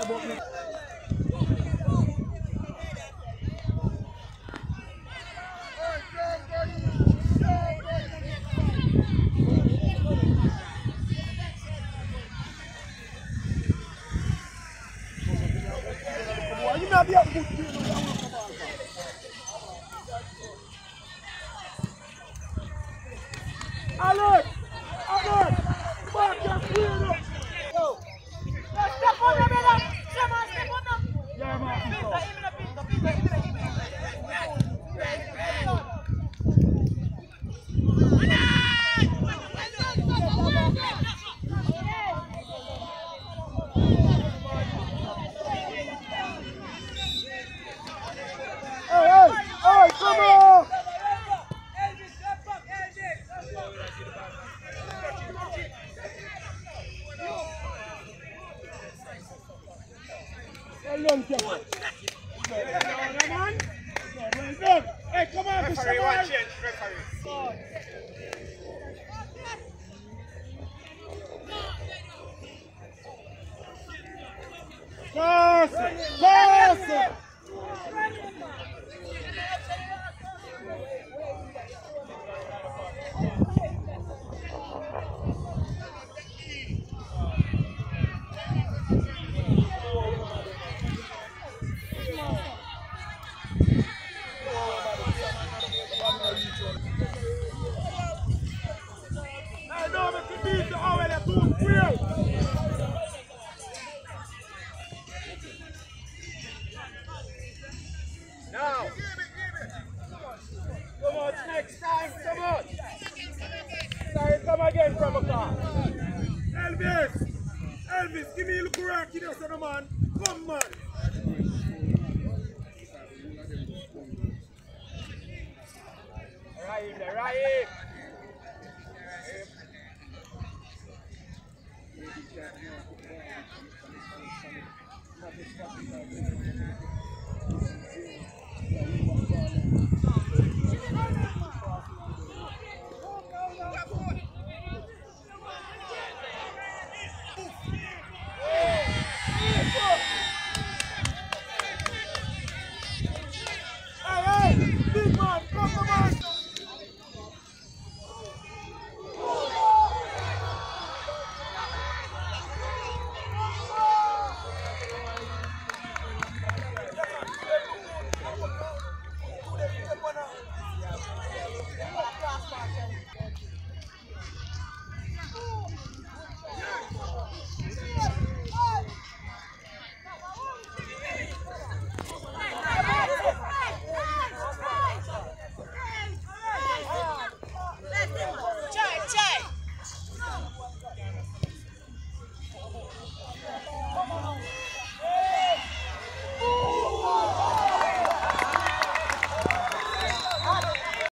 Alex! Alex! Back your feet up! Yo! Step on the middle! Step on them! Yeah, man. Hey, come on! Hey, come on, referee, one change, referee. Pass it! Pass it! Now, come on, next time, come on. Sorry, come again from a car. Elvis, give me a look around, kid, son, man. Come, man. Right.